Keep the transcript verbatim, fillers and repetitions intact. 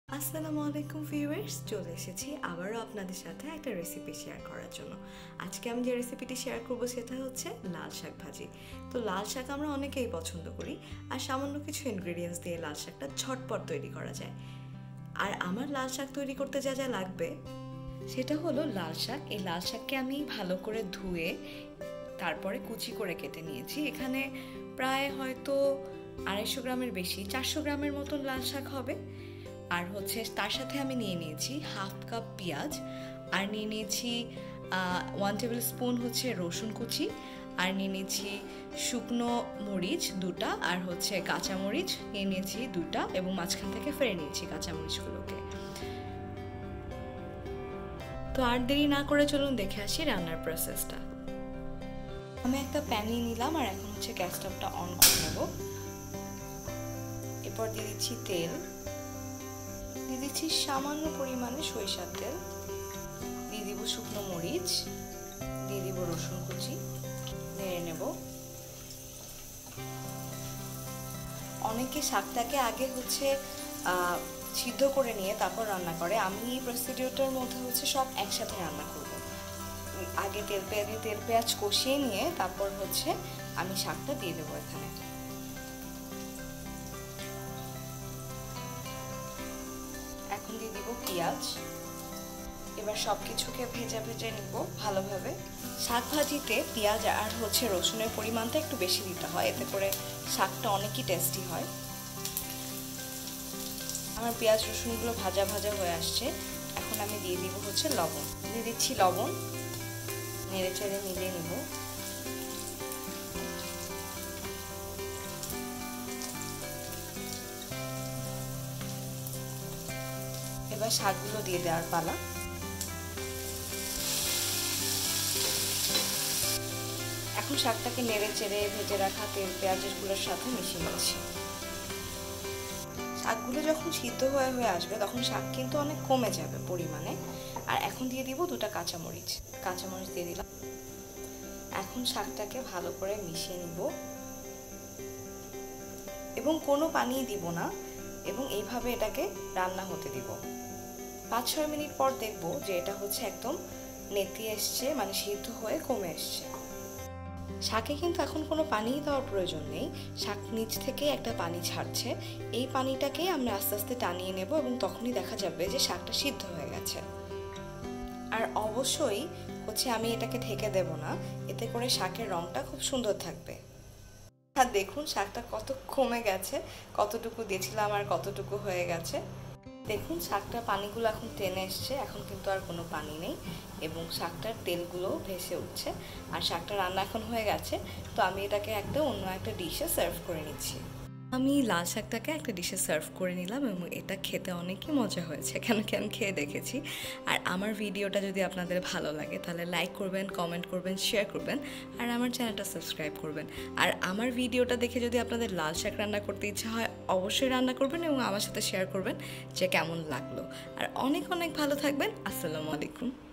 আসসালামু আলাইকুম ভিউয়ার্স, চলে এসেছি আবারও আপনাদের সাথে একটা রেসিপি শেয়ার করার জন্য। আজকে আমি যে রেসিপিটি শেয়ার করব সেটা হচ্ছে লাল শাক ভাজি। তো লাল শাক আমরা অনেকেই পছন্দ করি, আর সামান্য কিছু ইনগ্রেডিয়েন্টস দিয়ে লাল শাকটা ঝটপট তৈরি করা যায়। আর আমার লাল শাক তৈরি করতে যা যা লাগবে সেটা হলো লাল শাক। এই লাল শাককে আমি ভালো করে ধুয়ে তারপরে কুচি করে কেটে নিয়েছি। এখানে প্রায় হয়তো আড়াইশো গ্রামের বেশি, চারশো গ্রামের মতন লাল শাক হবে। আর হচ্ছে তার সাথে আমি নিয়ে নিয়েছি হাফ কাপ পেঁয়াজ, আর নিয়ে নিয়েছি ওয়ান টেবিল স্পুন হচ্ছে রসুন কুচি, আর নিয়ে নিয়েছি শুকনো মরিচ দুটা, আর হচ্ছে কাঁচামরিচ নিয়ে নিয়েছি দুটা, এবং মাঝখান থেকে ফেলে নিয়েছি কাঁচামরিচগুলোকে। তো আর দেরি না করে চলুন দেখে আসি রান্নার প্রসেসটা। আমি একটা প্যান নিয়ে নিলাম, আর এখন হচ্ছে গ্যাস স্টোভটা অন করে নেব। এরপর দিয়ে দিচ্ছি তেল, দিয়ে দিচ্ছি সামান্য পরিমাণে সরিষার তেল, দিয়ে দিব শুকনো মরিচ, দিয়ে দিব রসুন কুচি, নেড়ে নেব। অনেকে শাকটাকে আগে হচ্ছে সিদ্ধ করে নিয়ে তারপর রান্না করে। আমি এই প্রসিডিওরটার মধ্যে হচ্ছে সব একসাথে রান্না করব। আগে তেল পেঁয়াজ তেল পেঁয়াজ কষিয়ে নিয়ে তারপর হচ্ছে আমি শাকটা দিয়ে দেবো এখানে। এখন দিয়ে দিব পেঁয়াজ। এবার সব কিছুকে ভেজে ভেজে নিব ভালোভাবে। শাক ভাজিতে পেঁয়াজ আর হচ্ছে রসুনের পরিমাণটা একটু বেশি দিতে হয়, এতে করে শাকটা অনেকই টেস্টি হয়। আমার পেঁয়াজ রসুনগুলো ভাজা ভাজা হয়ে আসছে। এখন আমি দিয়ে দিব হচ্ছে লবণ, দিয়ে দিচ্ছি লবণ, নেড়ে চেড়ে মিলিয়ে নিব। এবার শাকগুলো দিয়ে দেওয়ার পালা। এখন শাকটাকে নেড়ে চেড়ে ভেজে রাখা তেল পেঁয়াজগুলোর সাথে মিশিয়ে নিচ্ছি। শাকগুলো যখন সিদ্ধ হয়ে হয়ে আসবে তখন শাক কিন্তু অনেক কমে যাবে পরিমাণে। আর এখন দিয়ে দিব দুটা কাঁচামরিচ, কাঁচামরিচ দিয়ে দিলাম। এখন শাকটাকে ভালো করে মিশিয়ে নিব, এবং কোনো পানি দিব না, এবং এইভাবে এটাকে রান্না হতে দিব। পাঁচ ছয় মিনিট পর দেখব যে এটা হচ্ছে একদম নেতিয়ে এসছে, মানে সিদ্ধ হয়ে কমে এসছে। শাকে কিন্তু এখন কোনো পানি দেওয়ার প্রয়োজন নেই, শাক নিচ থেকে একটা পানি ছাড়ছে। এই পানিটাকে আমরা আস্তে আস্তে টানিয়ে নেব, এবং তখনই দেখা যাবে যে শাকটা সিদ্ধ হয়ে গেছে। আর অবশ্যই হচ্ছে আমি এটাকে ঢেকে দেব না, এতে করে শাকের রঙটা খুব সুন্দর থাকবে। আর দেখুন শাকটা কত কমে গেছে, কতটুকু দিয়েছিলাম আর কতটুকু হয়ে গেছে। দেখুন শাকটার পানিগুলো এখন টেনে এসছে, এখন কিন্তু আর কোনো পানি নেই, এবং শাকটার তেলগুলো ভেসে উঠছে। আর শাকটা রান্না এখন হয়ে গেছে। তো আমি এটাকে একটা অন্য একটা ডিশে সার্ভ করে নিচ্ছি। আমি লাল শাকটাকে একটা ডিশে সার্ভ করে নিলাম, এবং এটা খেতে অনেকই মজা হয়েছে, কেন কি আমি খেয়ে দেখেছি। আর আমার ভিডিওটা যদি আপনাদের ভালো লাগে তাহলে লাইক করবেন, কমেন্ট করবেন, শেয়ার করবেন, আর আমার চ্যানেলটা সাবস্ক্রাইব করবেন। আর আমার ভিডিওটা দেখে যদি আপনাদের লাল শাক রান্না করতে ইচ্ছা হয় অবশ্যই রান্না করবেন, এবং আমার সাথে শেয়ার করবেন যে কেমন লাগলো। আর অনেক অনেক ভালো থাকবেন। আসসালামু আলাইকুম।